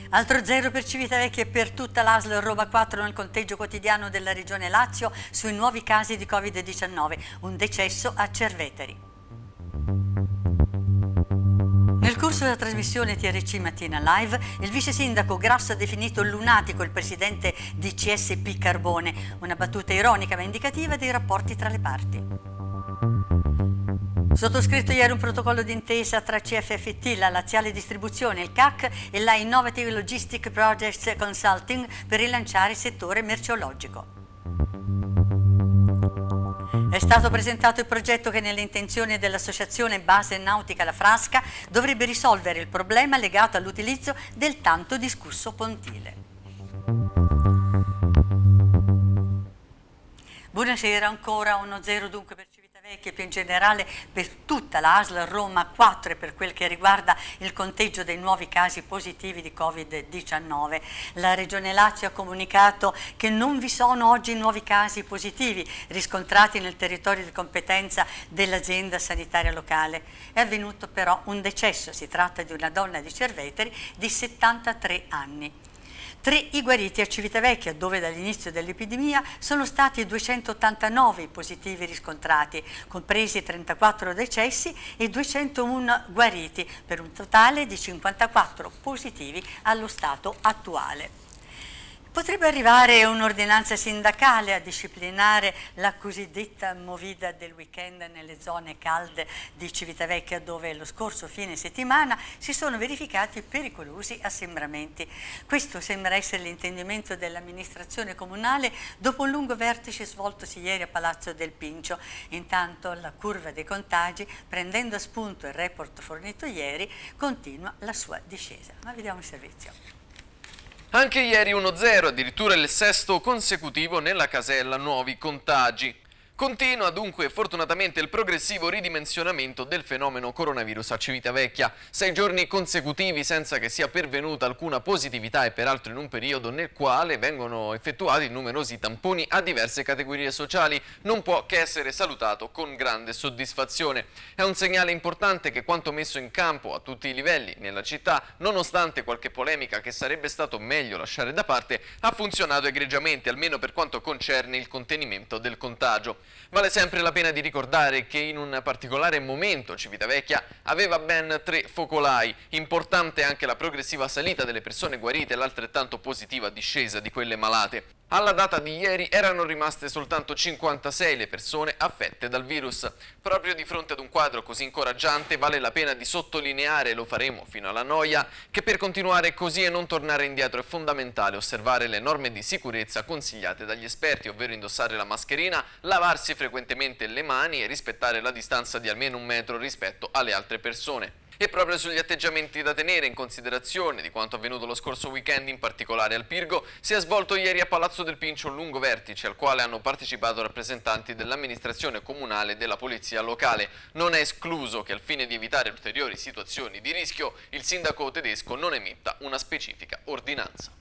Altro zero per Civitavecchia e per tutta l'ASL Roma 4 nel conteggio quotidiano della Regione Lazio sui nuovi casi di Covid-19, un decesso a Cerveteri. Nel corso della trasmissione TRC Mattina Live, il vice sindaco Grasso ha definito lunatico il presidente di CSP Carbone, una battuta ironica ma indicativa dei rapporti tra le parti. Sottoscritto ieri un protocollo d'intesa tra CFFT, la Laziale Distribuzione, il CAC e la Innovative Logistic Projects Consulting per rilanciare il settore merceologico. È stato presentato il progetto che nelle intenzioni dell'Associazione Base Nautica La Frasca dovrebbe risolvere il problema legato all'utilizzo del tanto discusso pontile. Buonasera, ancora 1-0 dunque per Civitavecchia e più in generale per tutta la ASL Roma 4 e per quel che riguarda il conteggio dei nuovi casi positivi di Covid-19. La Regione Lazio ha comunicato che non vi sono oggi nuovi casi positivi riscontrati nel territorio di competenza dell'azienda sanitaria locale. È avvenuto però un decesso, si tratta di una donna di Cerveteri di 73 anni. 3 i guariti a Civitavecchia, dove dall'inizio dell'epidemia sono stati 289 i positivi riscontrati, compresi 34 decessi e 201 guariti, per un totale di 54 positivi allo stato attuale. Potrebbe arrivare un'ordinanza sindacale a disciplinare la cosiddetta movida del weekend nelle zone calde di Civitavecchia, dove lo scorso fine settimana si sono verificati pericolosi assembramenti. Questo sembra essere l'intendimento dell'amministrazione comunale dopo un lungo vertice svoltosi ieri a Palazzo del Pincio. Intanto la curva dei contagi, prendendo a spunto il report fornito ieri, continua la sua discesa. Ma vediamo il servizio. Anche ieri 1-0, addirittura il sesto consecutivo nella casella nuovi contagi. Continua dunque fortunatamente il progressivo ridimensionamento del fenomeno coronavirus a Civitavecchia. 6 giorni consecutivi senza che sia pervenuta alcuna positività e peraltro in un periodo nel quale vengono effettuati numerosi tamponi a diverse categorie sociali non può che essere salutato con grande soddisfazione. È un segnale importante che quanto messo in campo a tutti i livelli nella città, nonostante qualche polemica che sarebbe stato meglio lasciare da parte, ha funzionato egregiamente, almeno per quanto concerne il contenimento del contagio. Vale sempre la pena di ricordare che in un particolare momento Civitavecchia aveva ben 3 focolai, importante anche la progressiva salita delle persone guarite e l'altrettanto positiva discesa di quelle malate. Alla data di ieri erano rimaste soltanto 56 le persone affette dal virus. Proprio di fronte ad un quadro così incoraggiante vale la pena di sottolineare, e lo faremo fino alla noia, che per continuare così e non tornare indietro è fondamentale osservare le norme di sicurezza consigliate dagli esperti, ovvero indossare la mascherina, lavarsi frequentemente le mani e rispettare la distanza di almeno 1 metro rispetto alle altre persone. E proprio sugli atteggiamenti da tenere in considerazione di quanto avvenuto lo scorso weekend, in particolare al Pirgo, si è svolto ieri a Palazzo del Pincio un lungo vertice al quale hanno partecipato rappresentanti dell'amministrazione comunale e della polizia locale. Non è escluso che al fine di evitare ulteriori situazioni di rischio il sindaco tedesco non emetta una specifica ordinanza.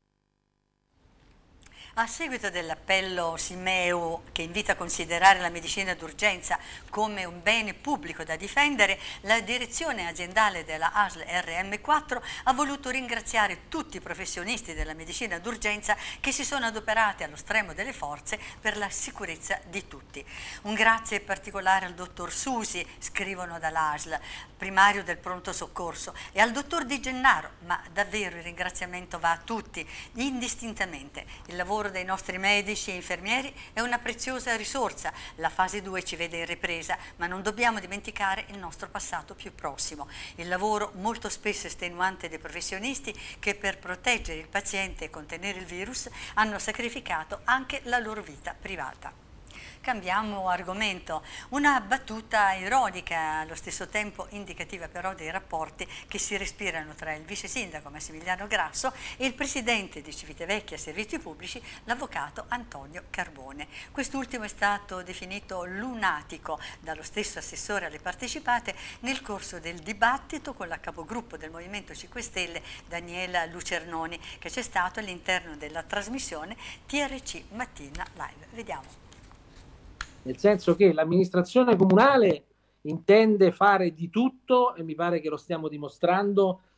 A seguito dell'appello Simeu che invita a considerare la medicina d'urgenza come un bene pubblico da difendere, la direzione aziendale della ASL RM4 ha voluto ringraziare tutti i professionisti della medicina d'urgenza che si sono adoperati allo stremo delle forze per la sicurezza di tutti. Un grazie particolare al dottor Susi, scrivono dall'ASL, primario del pronto soccorso, e al dottor Di Gennaro, ma davvero il ringraziamento va a tutti, indistintamente. Il lavoro dei nostri medici e infermieri è una preziosa risorsa. La fase 2 ci vede in ripresa, ma non dobbiamo dimenticare il nostro passato più prossimo. Il lavoro molto spesso estenuante dei professionisti che per proteggere il paziente e contenere il virus hanno sacrificato anche la loro vita privata. Cambiamo argomento, una battuta ironica, allo stesso tempo indicativa però dei rapporti che si respirano tra il vice sindaco Massimiliano Grasso e il presidente di Civitavecchia Servizi Pubblici, l'avvocato Antonio Carbone. Quest'ultimo è stato definito lunatico dallo stesso assessore alle partecipate nel corso del dibattito con la capogruppo del Movimento 5 Stelle Daniela Lucernoni, che c'è stato all'interno della trasmissione TRC Mattina Live. Vediamo. Nel senso che l'amministrazione comunale intende fare di tutto, e mi pare che lo stiamo dimostrando,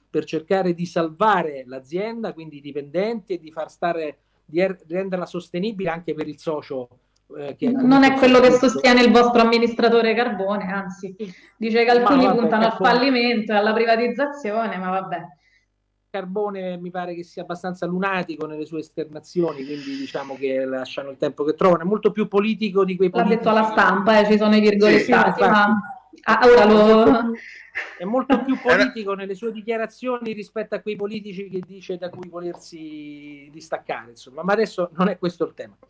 per cercare di salvare l'azienda, quindi i dipendenti, e di di renderla sostenibile anche per il socio. Non è quello che sostiene il vostro amministratore Carbone, anzi, dice che alcuni puntano al fallimento e alla privatizzazione, ma vabbè. Carbone mi pare che sia abbastanza lunatico nelle sue esternazioni, quindi diciamo che lasciano il tempo che trovano. È molto più politico di quei politici. L'ha detto alla stampa, ci sono i virgolettati, ma ora è molto più politico nelle sue dichiarazioni rispetto a quei politici che dice da cui volersi distaccare, insomma. Ma adesso non è questo il tema.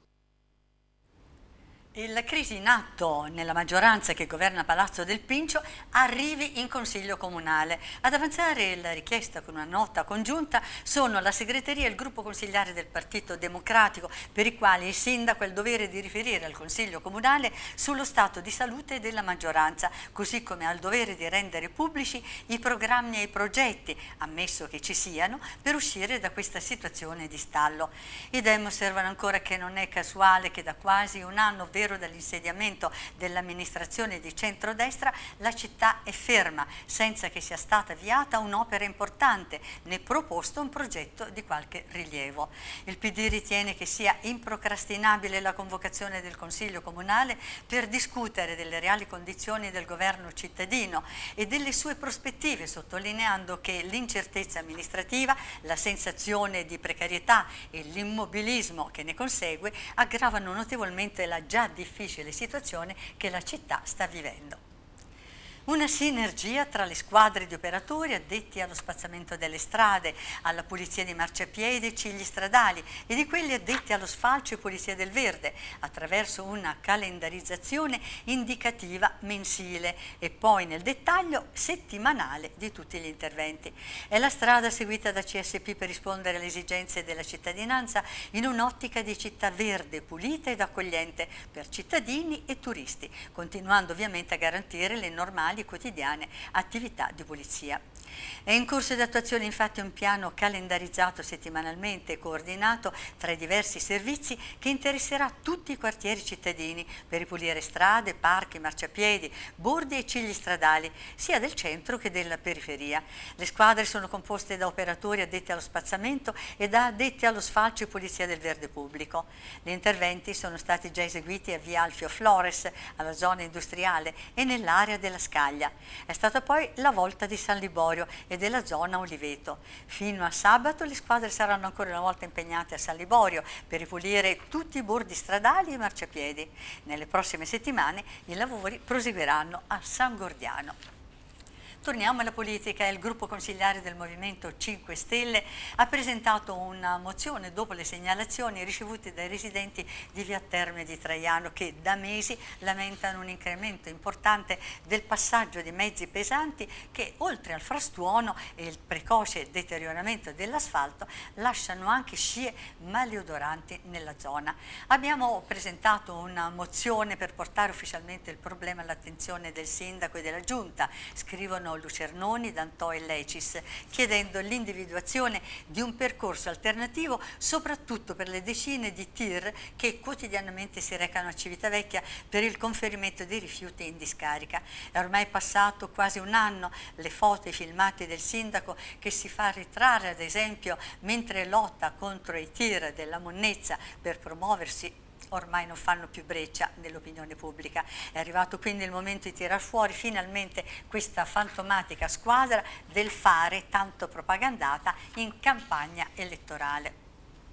La crisi in atto nella maggioranza che governa Palazzo del Pincio arrivi in Consiglio Comunale. Ad avanzare la richiesta con una nota congiunta sono la segreteria e il gruppo consigliare del Partito Democratico, per i quali il sindaco ha il dovere di riferire al Consiglio Comunale sullo stato di salute della maggioranza, così come ha il dovere di rendere pubblici i programmi e i progetti, ammesso che ci siano, per uscire da questa situazione di stallo. I Dem osservano ancora che non è casuale che da quasi un anno, ovvero dall'insediamento dell'amministrazione di centrodestra, la città è ferma, senza che sia stata avviata un'opera importante né proposto un progetto di qualche rilievo. Il PD ritiene che sia improcrastinabile la convocazione del Consiglio Comunale per discutere delle reali condizioni del governo cittadino e delle sue prospettive, sottolineando che l'incertezza amministrativa, la sensazione di precarietà e l'immobilismo che ne consegue aggravano notevolmente la già difficile situazione che la città sta vivendo. Una sinergia tra le squadre di operatori addetti allo spazzamento delle strade, alla pulizia di marciapiedi e cigli stradali e di quelli addetti allo sfalcio e pulizia del verde, attraverso una calendarizzazione indicativa mensile e poi nel dettaglio settimanale di tutti gli interventi. È la strada seguita da CSP per rispondere alle esigenze della cittadinanza in un'ottica di città verde, pulita ed accogliente per cittadini e turisti, continuando ovviamente a garantire le normali quotidiane attività di pulizia. È in corso di attuazione infatti un piano calendarizzato settimanalmente e coordinato tra i diversi servizi che interesserà tutti i quartieri cittadini per ripulire strade, parchi, marciapiedi, bordi e cigli stradali, sia del centro che della periferia. Le squadre sono composte da operatori addetti allo spazzamento e da addetti allo sfalcio e pulizia del verde pubblico. Gli interventi sono stati già eseguiti a via Alfio Flores, alla zona industriale e nell'area della Scaglia. È stata poi la volta di San Liborio e della zona Oliveto. Fino a sabato le squadre saranno ancora una volta impegnate a San Liborio per ripulire tutti i bordi stradali e marciapiedi. Nelle prossime settimane i lavori proseguiranno a San Gordiano. Torniamo alla politica. Il gruppo consigliare del Movimento 5 Stelle ha presentato una mozione dopo le segnalazioni ricevute dai residenti di via Terme di Traiano che da mesi lamentano un incremento importante del passaggio di mezzi pesanti che, oltre al frastuono e il precoce deterioramento dell'asfalto, lasciano anche scie maleodoranti nella zona. Abbiamo presentato una mozione per portare ufficialmente il problema all'attenzione del sindaco e della giunta, scrivono Lucernoni, D'Antò e Lecis, chiedendo l'individuazione di un percorso alternativo soprattutto per le decine di tir che quotidianamente si recano a Civitavecchia per il conferimento dei rifiuti in discarica. È ormai passato quasi un anno, le foto e i filmati del sindaco che si fa ritrarre ad esempio mentre lotta contro i tir della monnezza per promuoversi ormai non fanno più breccia nell'opinione pubblica. È arrivato quindi il momento di tirar fuori finalmente questa fantomatica squadra del fare tanto propagandata in campagna elettorale.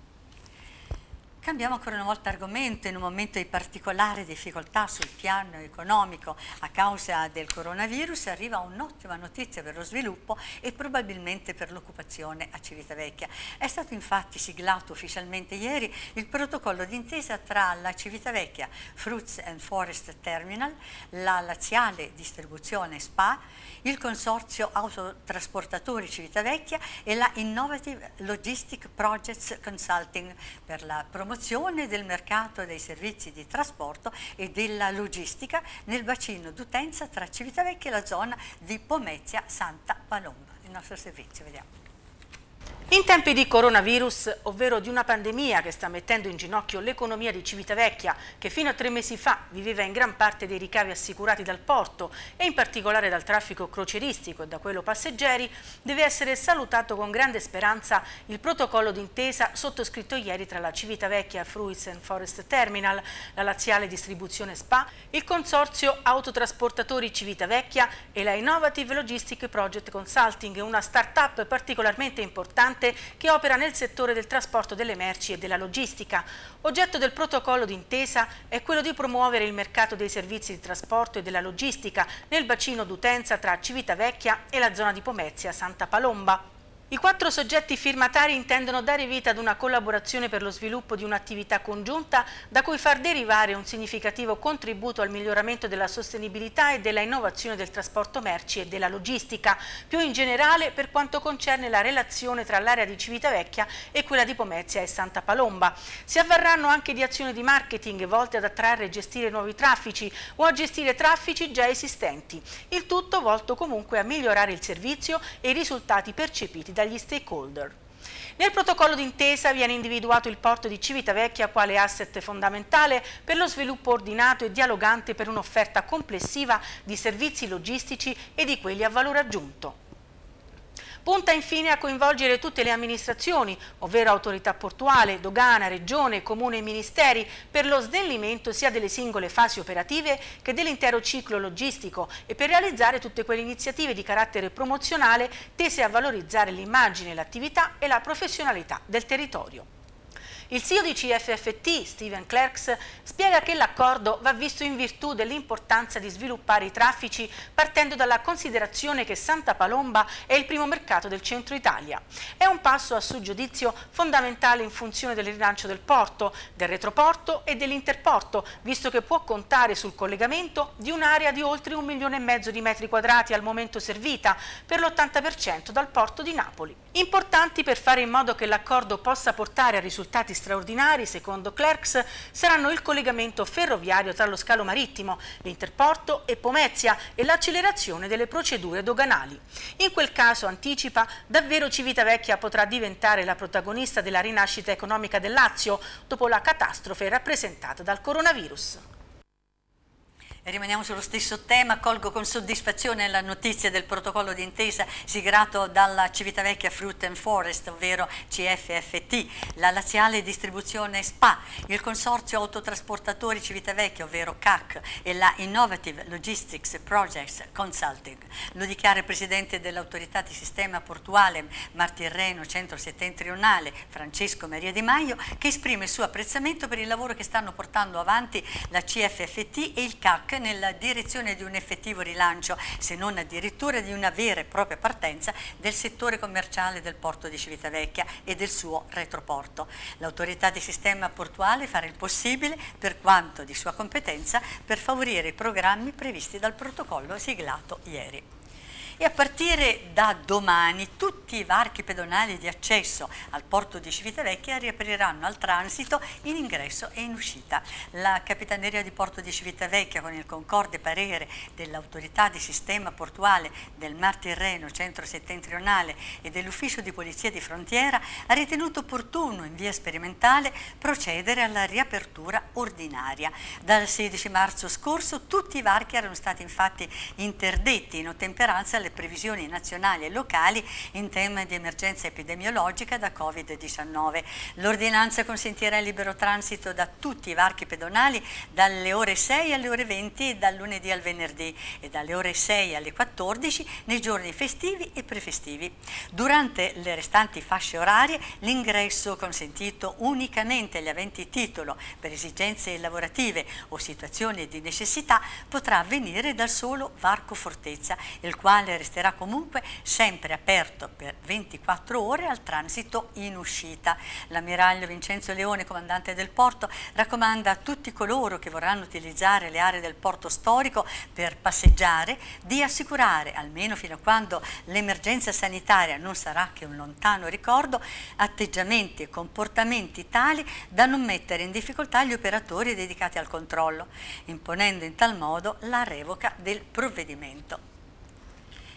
Cambiamo ancora una volta argomento in un momento di particolare difficoltà sul piano economico a causa del coronavirus. Arriva un'ottima notizia per lo sviluppo e probabilmente per l'occupazione a Civitavecchia. È stato infatti siglato ufficialmente ieri il protocollo d'intesa tra la Civitavecchia Fruits and Forest Terminal, la Laziale Distribuzione SPA, il Consorzio Autotrasportatori Civitavecchia e la Innovative Logistic Projects Consulting per la promozione del mercato dei servizi di trasporto e della logistica nel bacino d'utenza tra Civitavecchia e la zona di Pomezia Santa Palomba. Il nostro servizio, vediamo. In tempi di coronavirus, ovvero di una pandemia che sta mettendo in ginocchio l'economia di Civitavecchia, che fino a 3 mesi fa viveva in gran parte dei ricavi assicurati dal porto e in particolare dal traffico crocieristico e da quello passeggeri, deve essere salutato con grande speranza il protocollo d'intesa sottoscritto ieri tra la Civitavecchia Fruits and Forest Terminal, la Laziale Distribuzione SPA, il Consorzio Autotrasportatori Civitavecchia e la Innovative Logistic Project Consulting, una start-up particolarmente importante che opera nel settore del trasporto delle merci e della logistica. Oggetto del protocollo d'intesa è quello di promuovere il mercato dei servizi di trasporto e della logistica nel bacino d'utenza tra Civitavecchia e la zona di Pomezia Santa Palomba. I 4 soggetti firmatari intendono dare vita ad una collaborazione per lo sviluppo di un'attività congiunta da cui far derivare un significativo contributo al miglioramento della sostenibilità e della innovazione del trasporto merci e della logistica, più in generale per quanto concerne la relazione tra l'area di Civitavecchia e quella di Pomezia e Santa Palomba. Si avvarranno anche di azioni di marketing volte ad attrarre e gestire nuovi traffici o a gestire traffici già esistenti, il tutto volto comunque a migliorare il servizio e i risultati percepiti dagli stakeholder. Nel protocollo d'intesa viene individuato il porto di Civitavecchia quale asset fondamentale per lo sviluppo ordinato e dialogante per un'offerta complessiva di servizi logistici e di quelli a valore aggiunto. Punta infine a coinvolgere tutte le amministrazioni, ovvero autorità portuale, dogana, regione, comune e ministeri, per lo snellimento sia delle singole fasi operative che dell'intero ciclo logistico e per realizzare tutte quelle iniziative di carattere promozionale tese a valorizzare l'immagine, l'attività e la professionalità del territorio. Il CEO di CFFT, Steven Clerks, spiega che l'accordo va visto in virtù dell'importanza di sviluppare i traffici partendo dalla considerazione che Santa Palomba è il primo mercato del centro Italia. È un passo a suo giudizio fondamentale in funzione del rilancio del porto, del retroporto e dell'interporto, visto che può contare sul collegamento di un'area di oltre 1,5 milioni di metri quadrati al momento servita, per l'80% dal porto di Napoli. Importanti per fare in modo che l'accordo possa portare a risultati straordinari, secondo Clerks, saranno il collegamento ferroviario tra lo scalo marittimo, l'interporto e Pomezia e l'accelerazione delle procedure doganali. In quel caso, anticipa, davvero Civitavecchia potrà diventare la protagonista della rinascita economica del Lazio dopo la catastrofe rappresentata dal coronavirus. E rimaniamo sullo stesso tema. Colgo con soddisfazione la notizia del protocollo d'intesa siglato dalla Civitavecchia Fruit and Forest, ovvero CFFT, la Laziale Distribuzione SPA, il Consorzio Autotrasportatori Civitavecchia, ovvero CAC, e la Innovative Logistics Projects Consulting. Lo dichiara il Presidente dell'Autorità di Sistema Portuale Mar-Tirreno Centro-Settentrionale, Francesco Maria Di Maio, che esprime il suo apprezzamento per il lavoro che stanno portando avanti la CFFT e il CAC nella direzione di un effettivo rilancio, se non addirittura di una vera e propria partenza del settore commerciale del porto di Civitavecchia e del suo retroporto. L'autorità di sistema portuale farà il possibile, per quanto di sua competenza, per favorire i programmi previsti dal protocollo siglato ieri. E a partire da domani tutti i varchi pedonali di accesso al porto di Civitavecchia riapriranno al transito in ingresso e in uscita. La Capitaneria di Porto di Civitavecchia, con il concorde parere dell'Autorità di Sistema Portuale del Mar-Tirreno Centro-Settentrionale e dell'Ufficio di Polizia di Frontiera, ha ritenuto opportuno in via sperimentale procedere alla riapertura ordinaria. Dal 16 marzo scorso tutti i varchi erano stati infatti interdetti in ottemperanza alle previsioni nazionali e locali in tema di emergenza epidemiologica da Covid-19. L'ordinanza consentirà il libero transito da tutti i varchi pedonali dalle ore 6 alle ore 20 dal lunedì al venerdì e dalle ore 6 alle 14 nei giorni festivi e prefestivi. Durante le restanti fasce orarie l'ingresso consentito unicamente agli aventi titolo per esigenze lavorative o situazioni di necessità potrà avvenire dal solo varco Fortezza, il quale resterà comunque sempre aperto per 24 ore al transito in uscita. L'ammiraglio Vincenzo Leone, comandante del porto, raccomanda a tutti coloro che vorranno utilizzare le aree del porto storico per passeggiare di assicurare, almeno fino a quando l'emergenza sanitaria non sarà che un lontano ricordo, atteggiamenti e comportamenti tali da non mettere in difficoltà gli operatori dedicati al controllo, imponendo in tal modo la revoca del provvedimento.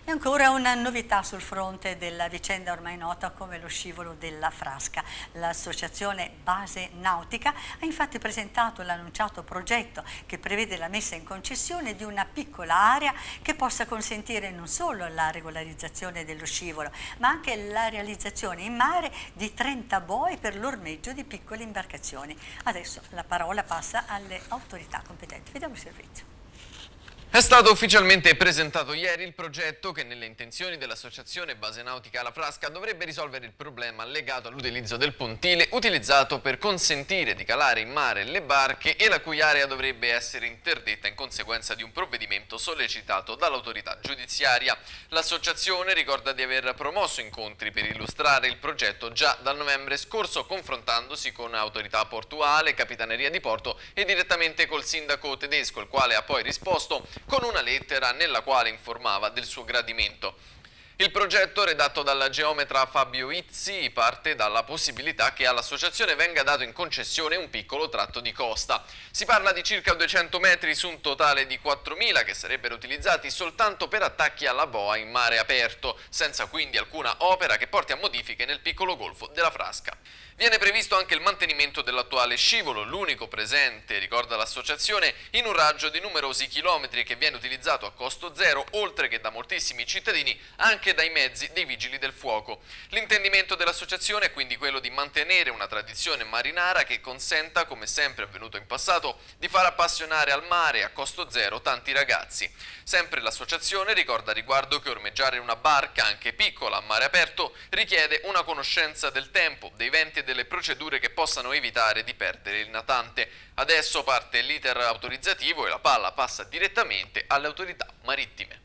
E ancora una novità sul fronte della vicenda ormai nota come lo scivolo della Frasca. L'associazione Base Nautica ha infatti presentato l'annunciato progetto che prevede la messa in concessione di una piccola area che possa consentire non solo la regolarizzazione dello scivolo, ma anche la realizzazione in mare di 30 boi per l'ormeggio di piccole imbarcazioni. Adesso la parola passa alle autorità competenti. Vediamo il servizio. È stato ufficialmente presentato ieri il progetto che nelle intenzioni dell'associazione Base Nautica La Frasca dovrebbe risolvere il problema legato all'utilizzo del pontile utilizzato per consentire di calare in mare le barche e la cui area dovrebbe essere interdetta in conseguenza di un provvedimento sollecitato dall'autorità giudiziaria. L'associazione ricorda di aver promosso incontri per illustrare il progetto già dal novembre scorso, confrontandosi con autorità portuale, capitaneria di porto e direttamente col sindaco tedesco, il quale ha poi risposto con una lettera nella quale informava del suo gradimento. Il progetto, redatto dal geometra Fabio Izzi, parte dalla possibilità che all'associazione venga dato in concessione un piccolo tratto di costa. Si parla di circa 200 metri su un totale di 4.000 che sarebbero utilizzati soltanto per attacchi alla boa in mare aperto, senza quindi alcuna opera che porti a modifiche nel piccolo golfo della Frasca. Viene previsto anche il mantenimento dell'attuale scivolo, l'unico presente, ricorda l'associazione, in un raggio di numerosi chilometri che viene utilizzato a costo zero, oltre che da moltissimi cittadini, anche dai mezzi dei vigili del fuoco. L'intendimento dell'associazione è quindi quello di mantenere una tradizione marinara che consenta, come sempre avvenuto in passato, di far appassionare al mare a costo zero tanti ragazzi. Sempre l'associazione ricorda a riguardo che ormeggiare una barca, anche piccola, a mare aperto, richiede una conoscenza del tempo, dei venti e delle procedure che possano evitare di perdere il natante. Adesso parte l'iter autorizzativo e la palla passa direttamente alle autorità marittime.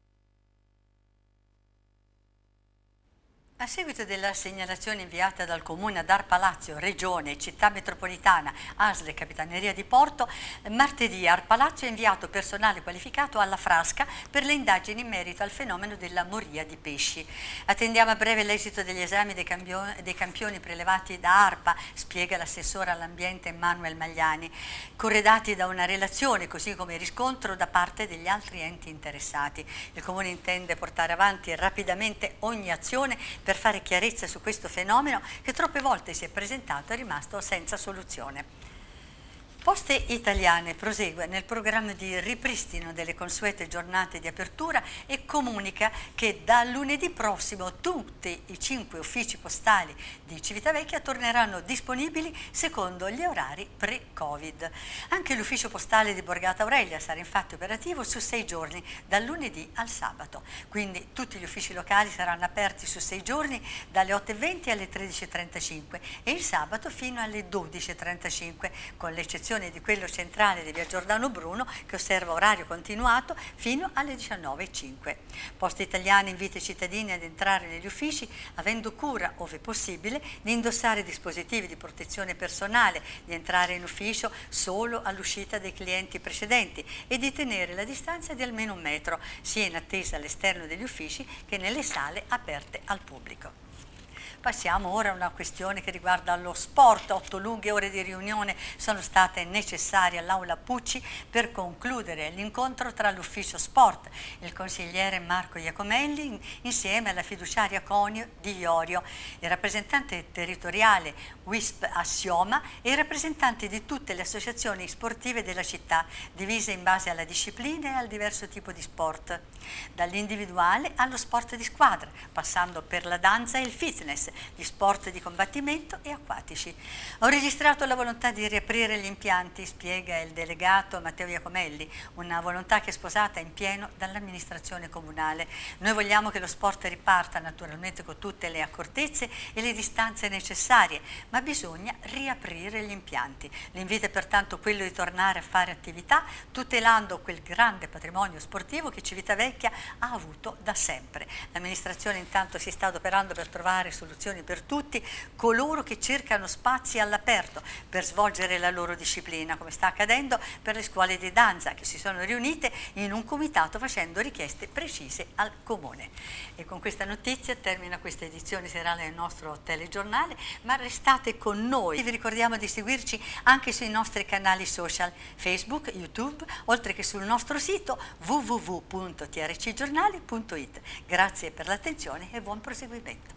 A seguito della segnalazione inviata dal Comune ad Arpa Lazio, Regione, Città Metropolitana, ASL e Capitaneria di Porto, martedì Arpa Lazio ha inviato personale qualificato alla Frasca per le indagini in merito al fenomeno della moria di pesci. Attendiamo a breve l'esito degli esami dei campioni prelevati da Arpa, spiega l'assessore all'ambiente Manuel Magliani, corredati da una relazione così come riscontro da parte degli altri enti interessati. Il Comune intende portare avanti rapidamente ogni azione per fare chiarezza su questo fenomeno che troppe volte si è presentato e è rimasto senza soluzione. Poste Italiane prosegue nel programma di ripristino delle consuete giornate di apertura e comunica che da lunedì prossimo tutti i 5 uffici postali di Civitavecchia torneranno disponibili secondo gli orari pre-Covid. Anche l'ufficio postale di Borgata Aurelia sarà infatti operativo su 6 giorni, dal lunedì al sabato. Quindi tutti gli uffici locali saranno aperti su 6 giorni dalle 8:20 alle 13:35 e il sabato fino alle 12:35, con l'eccezione di quello centrale di via Giordano Bruno che osserva orario continuato fino alle 19:05. Poste Italiane invita i cittadini ad entrare negli uffici avendo cura, ove possibile, di indossare dispositivi di protezione personale, di entrare in ufficio solo all'uscita dei clienti precedenti e di tenere la distanza di almeno 1 metro, sia in attesa all'esterno degli uffici che nelle sale aperte al pubblico. Passiamo ora a una questione che riguarda lo sport. 8 lunghe ore di riunione sono state necessarie all'Aula Pucci per concludere l'incontro tra l'ufficio sport, il consigliere Marco Iacomelli insieme alla fiduciaria Conio Di Iorio, il rappresentante territoriale WISP Assioma e i rappresentanti di tutte le associazioni sportive della città, divise in base alla disciplina e al diverso tipo di sport, dall'individuale allo sport di squadra, passando per la danza e il fitness, gli sport di combattimento e acquatici. Ho registrato la volontà di riaprire gli impianti, spiega il delegato Matteo Iacomelli, una volontà che è sposata in pieno dall'amministrazione comunale. Noi vogliamo che lo sport riparta naturalmente con tutte le accortezze e le distanze necessarie, ma bisogna riaprire gli impianti. L'invito è pertanto quello di tornare a fare attività tutelando quel grande patrimonio sportivo che Civitavecchia ha avuto da sempre. L'amministrazione intanto si sta adoperando per trovare soluzioni istruzioni per tutti coloro che cercano spazi all'aperto per svolgere la loro disciplina, come sta accadendo per le scuole di danza che si sono riunite in un comitato facendo richieste precise al Comune. E con questa notizia termina questa edizione serale del nostro telegiornale, ma restate con noi. Vi ricordiamo di seguirci anche sui nostri canali social Facebook, YouTube, oltre che sul nostro sito www.trcgiornali.it. Grazie per l'attenzione e buon proseguimento.